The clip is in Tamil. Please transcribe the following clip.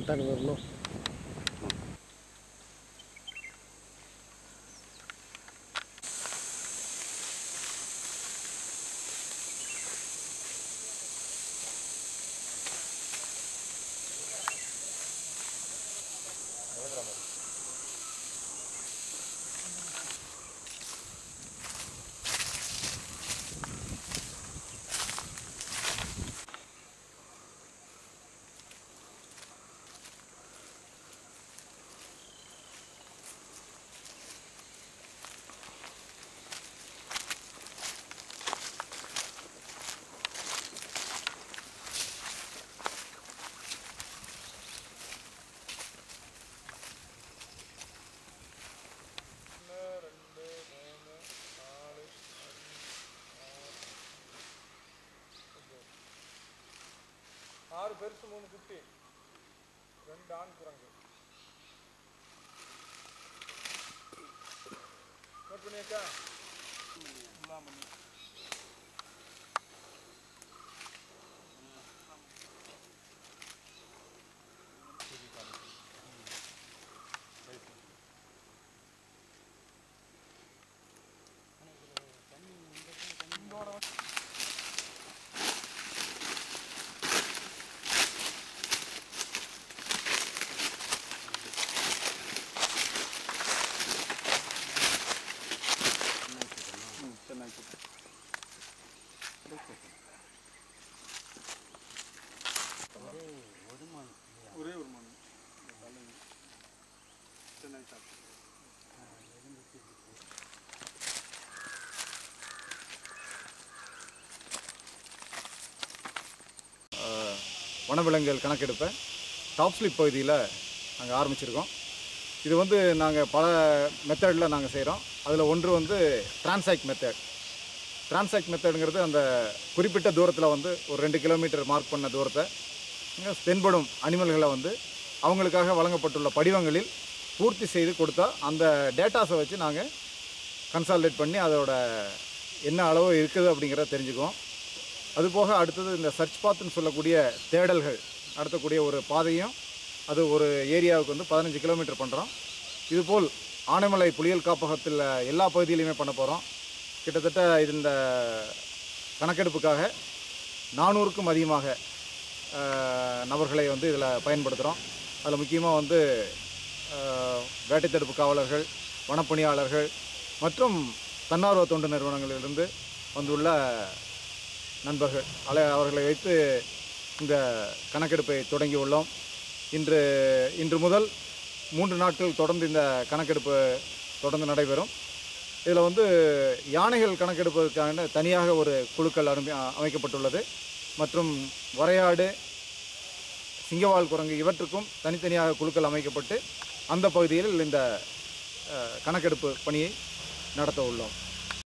தண்ணி வரணும். ஆறு பெருசு 3 குட்டி 2 ஆண் குரங்கு நோட் பண்ணியாக்கா பண்ணி ஒரே ஒரு மண் சென்னை சாப்பிட்டு வனவிலங்குகள் கணக்கெடுப்பை டாப் ஸ்லிப் பகுதியில் நாங்கள் ஆரம்பிச்சிருக்கோம். இது வந்து நாங்கள் பல மெத்தடில் நாங்கள் செய்கிறோம். அதில் ஒன்று வந்து டிரான்சாக்ட் மெத்தட். டிரான்சாக்ட் மெத்தடுங்கிறது அந்த குறிப்பிட்ட தூரத்தில் வந்து ஒரு 2 கிலோமீட்டர் மார்க் பண்ண தூரத்தை தென்படும் அனிமல்களை வந்து அவங்களுக்காக வழங்கப்பட்டுள்ள படிவங்களில் பூர்த்தி செய்து கொடுத்தா அந்த டேட்டாஸை வச்சு நாங்கள் கன்சால்டேட் பண்ணி அதோட என்ன அளவு இருக்குது அப்படிங்கிறத தெரிஞ்சுக்குவோம். அதுபோக அடுத்தது இந்த சர்ச் பாத்துன்னு சொல்லக்கூடிய தேடல்கள் நடத்தக்கூடிய ஒரு பாதையும் அது ஒரு ஏரியாவுக்கு வந்து 15 கிலோமீட்டர் பண்ணுறோம். இதுபோல் ஆனைமலை புலிகள் காப்பகத்தில் எல்லா பகுதியிலையுமே பண்ண போகிறோம். கிட்டத்தட்ட இந்த கணக்கெடுப்புக்காக 400க்கும் அதிகமாக நபர்களை வந்து இதில் பயன்படுத்துகிறோம். அதில் முக்கியமாக வந்து வேட்டை தடுப்பு காவலர்கள், வனப்பணியாளர்கள் மற்றும் தன்னார்வ தொண்டு நிறுவனங்களிலிருந்து வந்துள்ள நண்பர்கள் அவர்களை வைத்து இந்த கணக்கெடுப்பை தொடங்கி உள்ளோம். இன்று முதல் 3 நாட்கள் தொடர்ந்து இந்த கணக்கெடுப்பு தொடர்ந்து நடைபெறும். இதில் வந்து யானைகள் கணக்கெடுப்பதற்கான தனியாக ஒரு குழுக்கள் அமைக்கப்பட்டுள்ளது. மற்றும் வரையாடு, சிங்கவால் குரங்கு இவற்றுக்கும் தனித்தனியாக குழுக்கள் அமைக்கப்பட்டு அந்த பகுதியில் இந்த கணக்கெடுப்பு பணியை நடத்த உள்ளோம்.